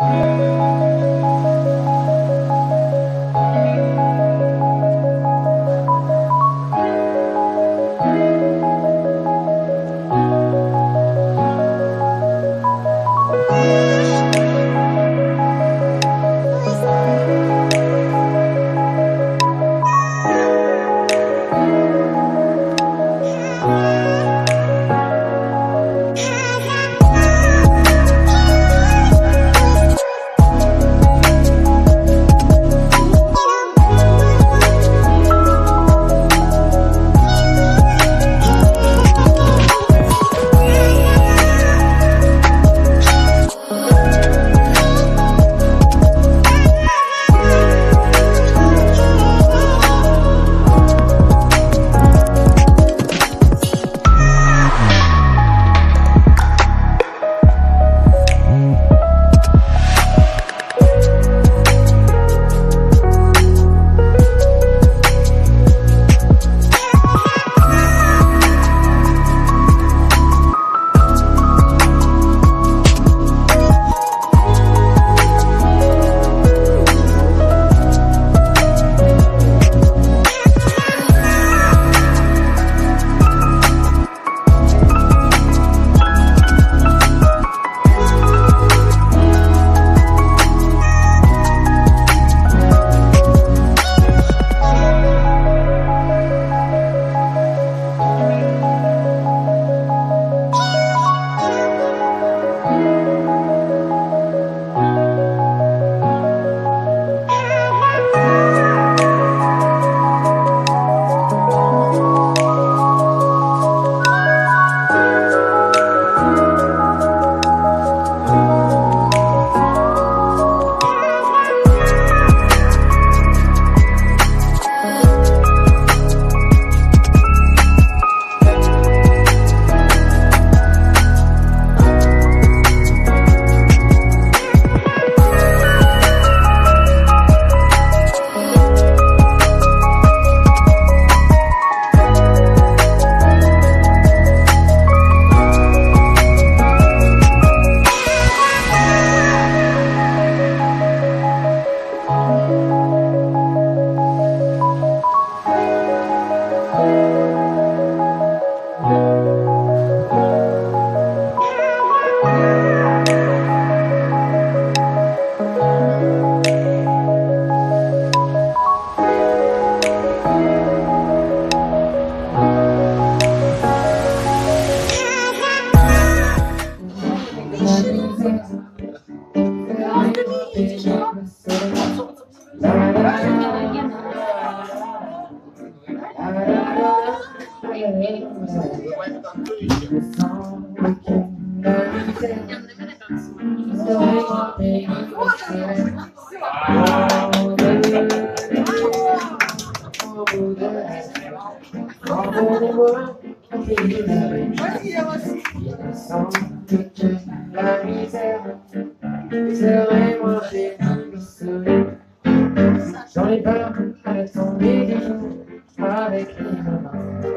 J'en ai peur à la tombée du jour avec les mamans.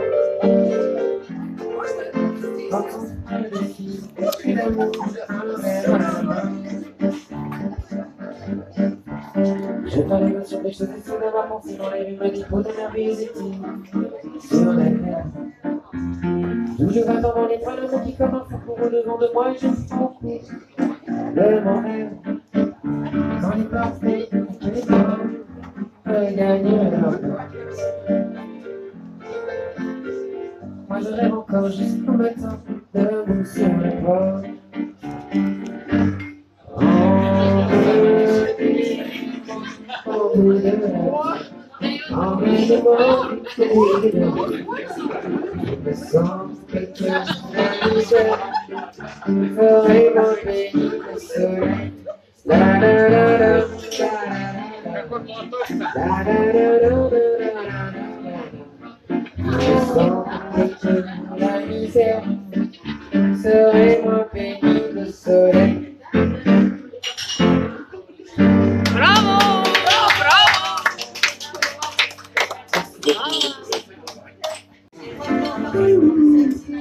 Rencontre des filles, esprit d'amour, un verre à la main. Je parle l'émotion des choses et soudain ma pensée dans les rues me dit pour de merveilleux étés sur la terre. Toujours attendant les points d'amour qui comme un fou pour au devant de moi et je suis beaucoup de mon rêve. Dans les parfaits, que les femmes peuvent gagner leur peur. Moi je rêve encore jusqu'au matin, debout sur le port. Au bout de la envie de moi, au bout de la je me sens que la misère ferait mon pays le soleil. La la la la la je sens que la misère serait mon pays le soleil. Bravo! Bravo!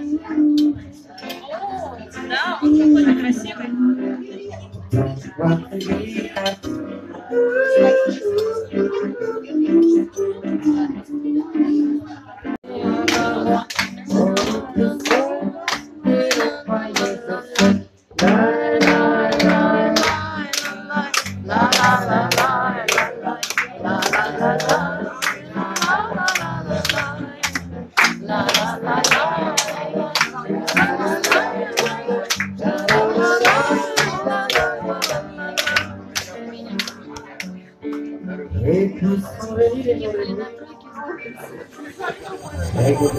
Да, он какой-то красивый. Et puis sont venus les journées. Avec des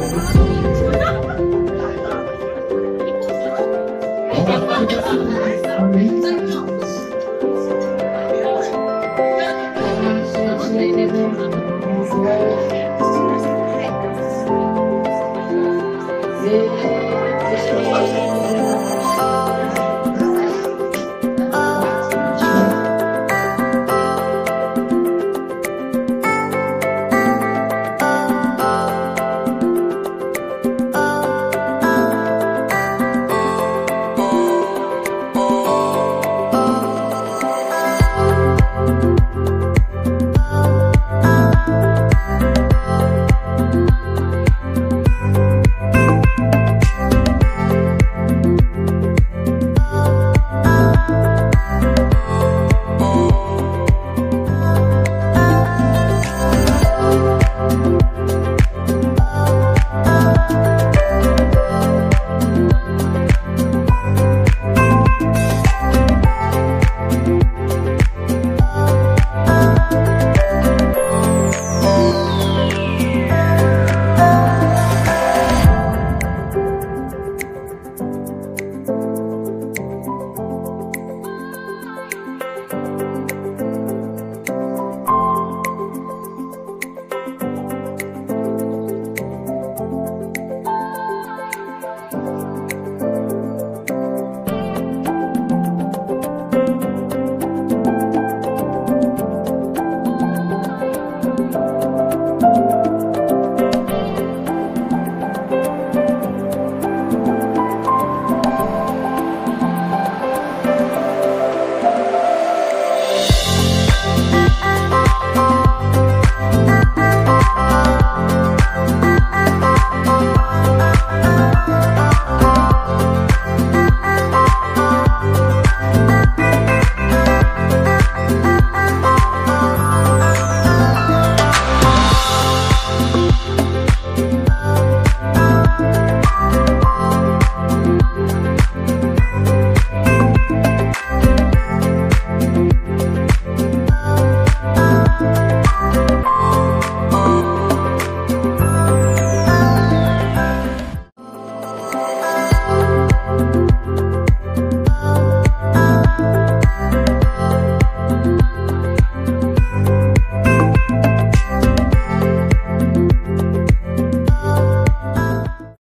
prédictions.